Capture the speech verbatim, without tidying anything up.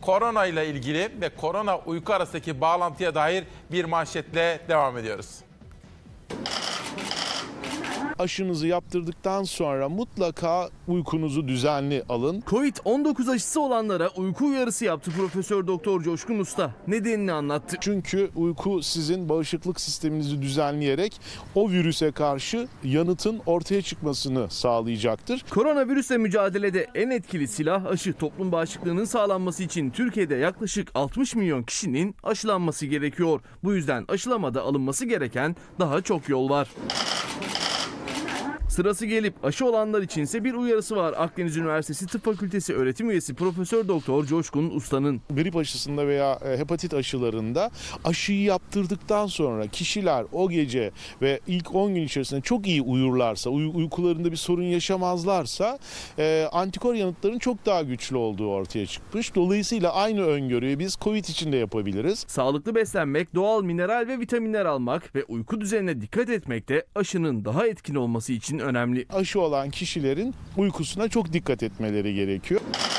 korona ile ilgili ve korona uyku arasındaki bağlantıya dair bir manşetle devam ediyoruz. Aşınızı yaptırdıktan sonra mutlaka uykunuzu düzenli alın. Covid on dokuz aşısı olanlara uyku uyarısı yaptı Profesör Doktor Coşkun Usta. Nedenini anlattı. Çünkü uyku sizin bağışıklık sisteminizi düzenleyerek o virüse karşı yanıtın ortaya çıkmasını sağlayacaktır. Koronavirüsle mücadelede en etkili silah aşı. Toplum bağışıklığının sağlanması için Türkiye'de yaklaşık altmış milyon kişinin aşılanması gerekiyor. Bu yüzden aşılamada alınması gereken daha çok yol var. Sırası gelip aşı olanlar içinse bir uyarısı var. Akdeniz Üniversitesi Tıp Fakültesi öğretim üyesi Profesör Doktor Coşkun Usta'nın. Grip aşısında veya hepatit aşılarında aşıyı yaptırdıktan sonra kişiler o gece ve ilk on gün içerisinde çok iyi uyurlarsa, uy- uykularında bir sorun yaşamazlarsa e, antikor yanıtların çok daha güçlü olduğu ortaya çıkmış. Dolayısıyla aynı öngörüyü biz Covid için de yapabiliriz. Sağlıklı beslenmek, doğal mineral ve vitaminler almak ve uyku düzenine dikkat etmek de aşının daha etkin olması için önemli. Aşı olan kişilerin uykusuna çok dikkat etmeleri gerekiyor.